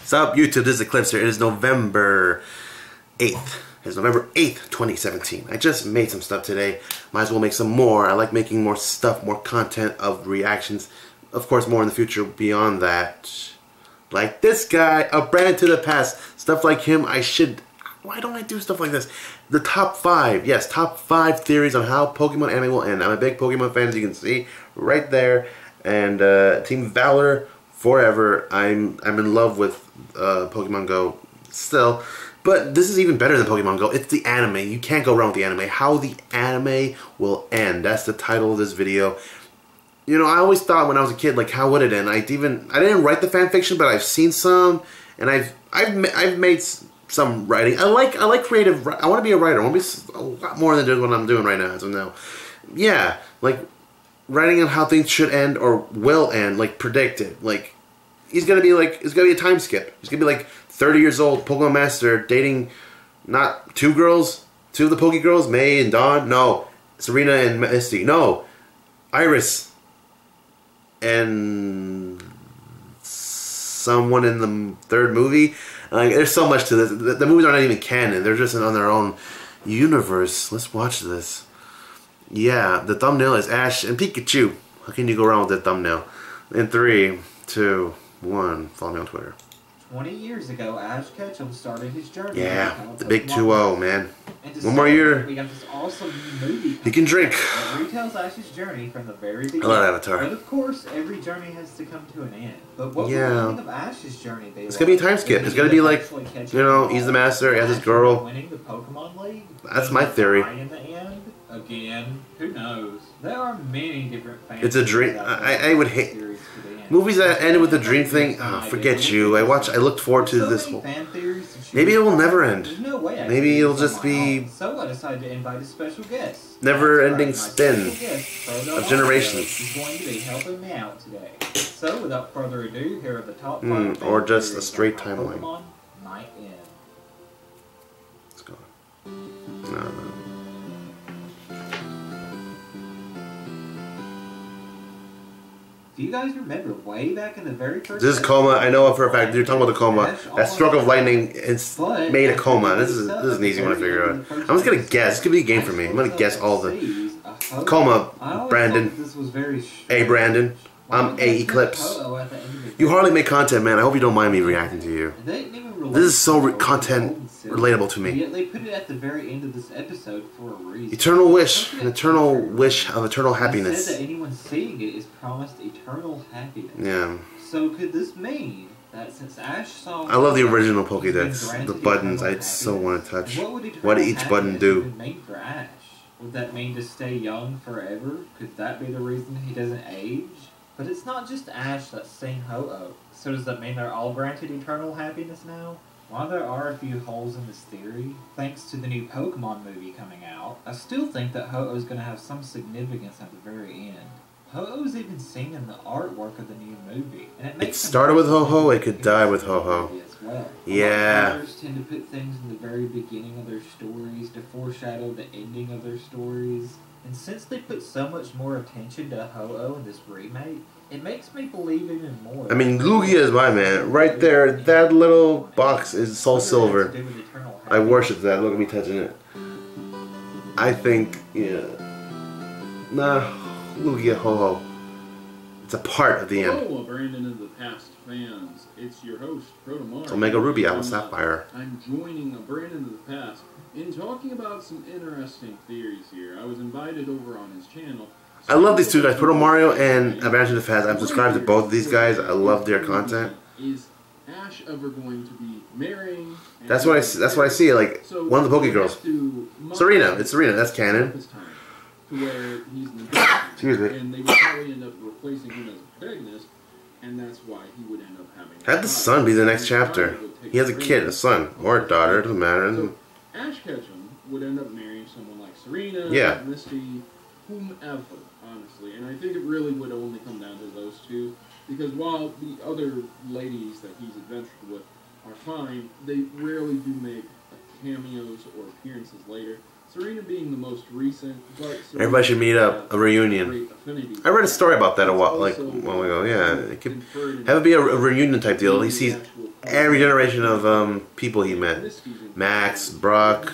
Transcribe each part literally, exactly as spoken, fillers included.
Sup, YouTube? This is Eclipse here. It is November eighth. It's November eighth, twenty seventeen. I just made some stuff today. Might as well make some more. I like making more stuff, more content of reactions. Of course, more in the future beyond that. Like this guy, a brand to the past. Stuff like him, I should... Why don't I do stuff like this? The top five. Yes, top five theories on how Pokemon anime will end. I'm a big Pokemon fan, as you can see right there. And uh, Team Valor forever. I'm I'm in love with uh, Pokemon Go still. But this is even better than Pokemon Go. It's the anime. You can't go wrong with the anime. How the anime will end. That's the title of this video. You know, I always thought when I was a kid, like, how would it end? I even I didn't write the fan fiction, but I've seen some, and I've I've I've made some writing. I like I like creative. I want to be a writer. I want to be a lot more than what I'm doing right now. So now, yeah, like writing on how things should end or will end, like predicted. Like he's gonna be like it's gonna be a time skip. He's gonna be like thirty years old, Pokemon Master, dating not two girls, two of the Poke girls, May and Dawn. No, Serena and Misty. No, Iris and someone in the third movie. Like, there's so much to this. The, the movies are not even canon. They're just on their own universe. Let's watch this. Yeah, the thumbnail is Ash and Pikachu. How can you go wrong with that thumbnail? In three, two, one. Follow me on Twitter. Twenty years ago, Ash Ketchum started his journey. Yeah, the big two oh, man. One more start, year. We got this awesome new movie. He can drink. That retells Ash's journey from the very beginning. I love Avatar. But of course, every journey has to come to an end. But what yeah. would you think of Ash's journey be? It's gonna be a time skip. It's gonna be like, you know, he's the master, he has his girl. Winning the Pokemon League. That's my theory. In the end, again, who knows? There are many different fans. It's a dream. I I would hate movies that ended with the dream thing. Oh, forget you. I watched. I looked forward to this whole. Maybe it will never end. Maybe it'll just be. So I decided to invite a special guest. Never-ending spin of generations. He's going to be helping me out today. So without further ado, here are the top five. Mm, or just a straight timeline. Pokemon might end. Let's go. No, no. Do you guys remember way back in the very first... This is coma. I know for a fact. You're talking about the coma. That stroke of lightning it's made a coma. This is this is an easy one to figure out. I'm just gonna guess. This could be a game for me. I'm gonna guess all the coma. Brandon. A Brandon. I'm A Eclipse. You hardly make content, man. I hope you don't mind me reacting to you. This is so re content relatable to me. Yet they put it at the very end of this episode for a reason. Eternal wish, an eternal wish of eternal happiness. It said that anyone seeing it is promised eternal happiness. Yeah. So could this mean that since Ash saw... I love the original Pokédex. The buttons, I so want to touch. What, would what did each button do? Mean for Ash? Would that mean to stay young forever? Could that be the reason he doesn't age? But it's not just Ash that's seen Ho-Oh. So does that mean they're all granted eternal happiness now? While there are a few holes in this theory, thanks to the new Pokemon movie coming out, I still think that Ho-Oh's going to have some significance at the very end. Ho-Oh's even seen in the artwork of the new movie, and it makes it started with Ho-Ho, it could die with Ho-Ho. As well. Yeah. Authors tend to put things in the very beginning of their stories to foreshadow the ending of their stories. And since they put so much more attention to Ho-Oh in this remake, it makes me believe even more. I mean, Lugia is my man. Right there, that little box is Soul Silver. I worship that. Look at me touching it. I think, yeah. Nah, Lugia Ho-Ho. It's a part of the end. Hello, Brandon of the Past fans. It's your host, Proto. It's Omega Ruby, Alpha Sapphire. I'm joining Brandon of the Past in talking about some interesting theories here. I was invited over on his channel. I love these two guys, Proto Mario and Adventure of the Past. I'm subscribed to both of these guys. I love their content. Is Ash ever going to be marrying? That's what I see. That's what I see. Like one of the Poke girls, Serena. It's Serena. That's canon. To where he's the Excuse me. And they would probably end up replacing him as a protagonist, and that's why he would end up having. Have the son be the next chapter. He has a kid, a son or a daughter. It doesn't matter. So Ash Ketchum would end up marrying someone like Serena, yeah. Misty, whomever. Honestly, and I think it really would only come down to those two, because while the other ladies that he's adventured with are fine, they rarely do make cameos or appearances later. Serena being the most recent, but Serena everybody should meet up, a reunion. I read a story about that a while, like a while ago. Yeah, it could have it be a, a reunion type deal. At least he's every generation of um, people he met. Max, Brock,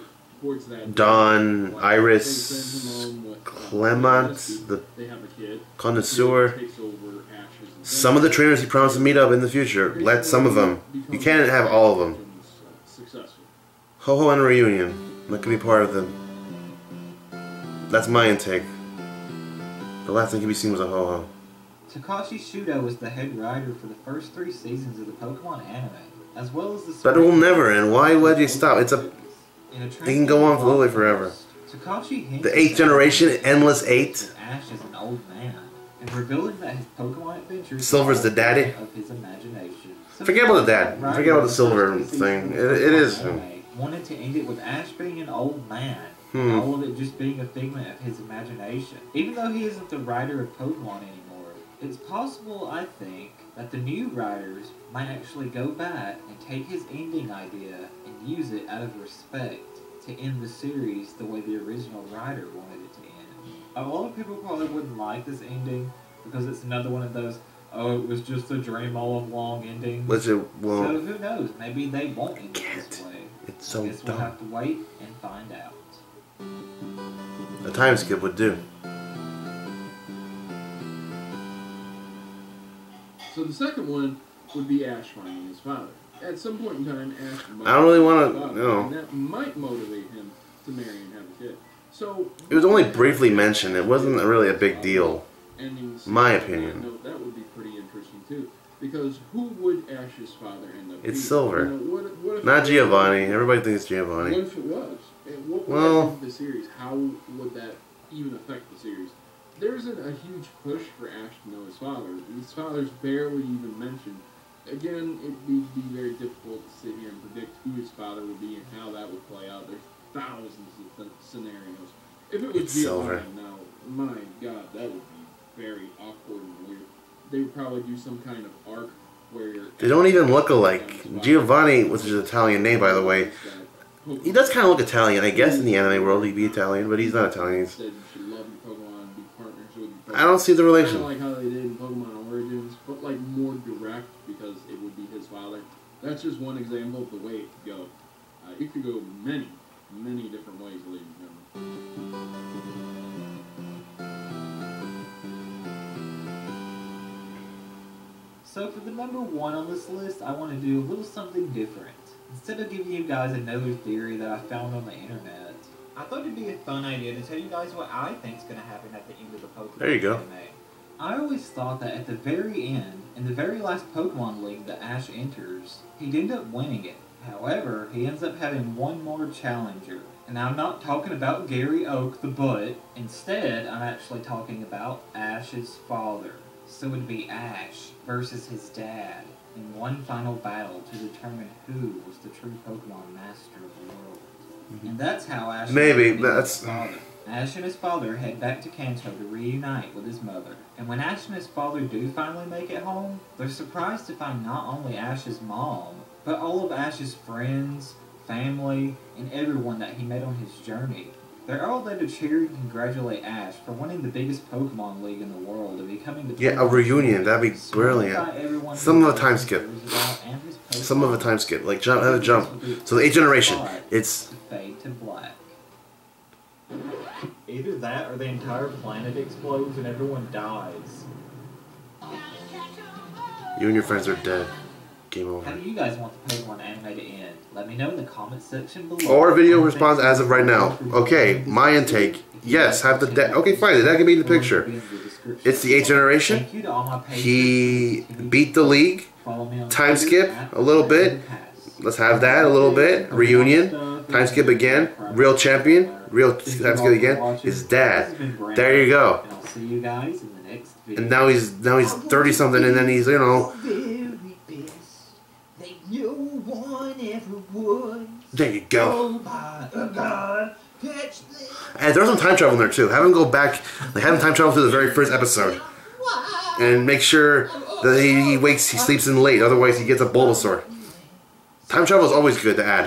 Don, Iris, Clement, the Connoisseur. Some of the trainers he promised to meet up in the future. Let some of them. You can't have all of them. Ho-Ho and a reunion. That could be part of them. That's my intake. The last thing can be seen was a Ho-Ho. Takashi Shudo was the head writer for the first three seasons of the Pokemon anime, as well as the... But it will never end. Why would you stop? It's a... It can go on for literally forever. Takashi the eighth generation, Endless Eight. Ash is an old man, and revealing that his Pokemon adventures... Silver's the daddy. ...of his imagination. So Forget about the dad. Forget about the Silver thing. It, it is him. Wanted to end it with Ash being an old man. Hmm. All of it just being a figment of his imagination. Even though he isn't the writer of Pokemon anymore, it's possible, I think, that the new writers might actually go back and take his ending idea and use it out of respect to end the series the way the original writer wanted it to end. A lot of people probably wouldn't like this ending because it's another one of those, oh, it was just a dream all along endings. Which it won't. So who knows? Maybe they won't end it this way. It's so I guess dumb. We'll have to wait and find out. A time skip would do. So the second one would be Ash finding his father. At some point in time, Ash might I don't really want find to, his father, you know. and that might motivate him to marry and have a kid. So It was only briefly mentioned. It wasn't really a big deal. endings, My opinion. No, that would be pretty interesting too. Because who would Ash's father end up being? It's Silver. You know, what, what if Not it- Giovanni. Everybody thinks it's What Giovanni. if it was? And what would Well- that do to the series? How would that even affect the series? There isn't a huge push for Ash to know his father. His father's barely even mentioned. Again, it would be very difficult to sit here and predict who his father would be and how that would play out. There's thousands of th- scenarios. If it was It's Giovanni, Silver. now, my God, that would be very awkward and weird. They would probably do some kind of arc where... They don't even look alike. Giovanni, which is an Italian name, by the way, he does kind of look Italian. I guess in the anime world he'd be Italian, but he's not Italian. He's... Said you should love your Pokemon, be partners with your Pokemon. I don't see the Kind of relation. like how they did in Pokemon Origins, but like more direct because it would be his father. That's just one example of the way it could go. Uh, it could go many, many different ways, ladies and gentlemen. So for the number one on this list, I want to do a little something different. Instead of giving you guys another theory that I found on the internet, I thought it'd be a fun idea to tell you guys what I think's going to happen at the end of the Pokemon There you go. anime. I always thought that at the very end, in the very last Pokemon League that Ash enters, he'd end up winning it. However, he ends up having one more challenger. And I'm not talking about Gary Oak the Butt. Instead, I'm actually talking about Ash's father. So it'd be Ash versus his dad in one final battle to determine who was the true Pokemon master of the world. Mm-hmm. And that's how Ash Maybe, met that's- his father. Ash and his father head back to Kanto to reunite with his mother. And when Ash and his father do finally make it home, they're surprised to find not only Ash's mom, but all of Ash's friends, family, and everyone that he met on his journey. They're all there to cheer and congratulate Ash for winning the biggest Pokemon League in the world and becoming the Yeah, a reunion. That'd be brilliant. Some of a time skip. Some of a time skip. Like jump, have a jump. So the eighth generation. It's to fade to black. Either that or the entire planet explodes and everyone dies. you and your friends are dead. Game How over. do you guys want the Pokemon anime to end? Let me know in the comment section below. Or video response as of right now. Okay, my intake. Yes, have the dad. Okay, fine. The dad can be in the picture. It's the eighth generation. Thank you to all my patrons. He beat the league. Follow me on Time Twitter skip at a little bit. Pass. Let's have that a little bit. Reunion. Time skip again. Real champion. Real time skip again. His dad. There you go. And I'll see you guys in the next video. And now he's now he's thirty something, and then he's you know. No one ever would. There you go. Oh my God. Catch this. And there's some time travel in there too. Have him go back. Like have him time travel to the very first episode, and make sure that he, he wakes, he sleeps in late. Otherwise, he gets a Bulbasaur. Time travel is always good to add.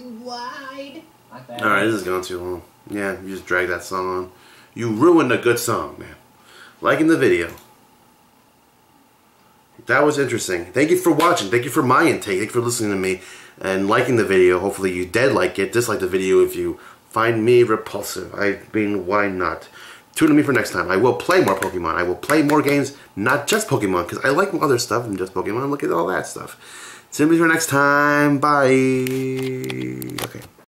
All right, this is going too long. Yeah, you just drag that song on. You ruined a good song, man. Liking the video. That was interesting. Thank you for watching. Thank you for my intake. Thank you for listening to me and liking the video. Hopefully you did like it. Dislike the video if you find me repulsive. I mean, why not? Tune in me for next time. I will play more Pokemon. I will play more games, not just Pokemon, because I like other stuff than just Pokemon. Look at all that stuff. Tune in me for next time. Bye. Okay.